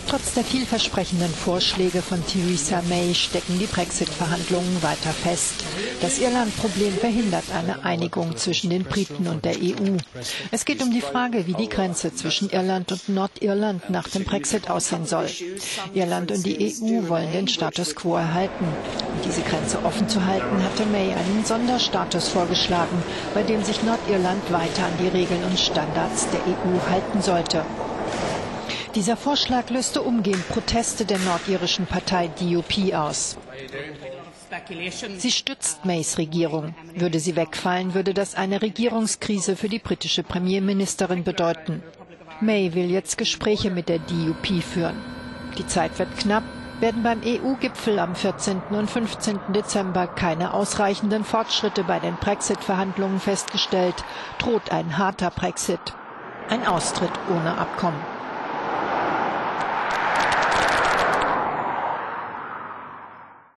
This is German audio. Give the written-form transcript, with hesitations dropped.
Trotz der vielversprechenden Vorschläge von Theresa May stecken die Brexit-Verhandlungen weiter fest. Das Irland-Problem verhindert eine Einigung zwischen den Briten und der EU. Es geht um die Frage, wie die Grenze zwischen Irland und Nordirland nach dem Brexit aussehen soll. Irland und die EU wollen den Status quo erhalten. Um diese Grenze offen zu halten, hatte May einen Sonderstatus vorgeschlagen, bei dem sich Nordirland weiter an die Regeln und Standards der EU halten sollte. Dieser Vorschlag löste umgehend Proteste der nordirischen Partei DUP aus. Sie stützt Mays Regierung. Würde sie wegfallen, würde das eine Regierungskrise für die britische Premierministerin bedeuten. May will jetzt Gespräche mit der DUP führen. Die Zeit wird knapp. Werden beim EU-Gipfel am 14. und 15. Dezember keine ausreichenden Fortschritte bei den Brexit-Verhandlungen festgestellt, droht ein harter Brexit. Ein Austritt ohne Abkommen.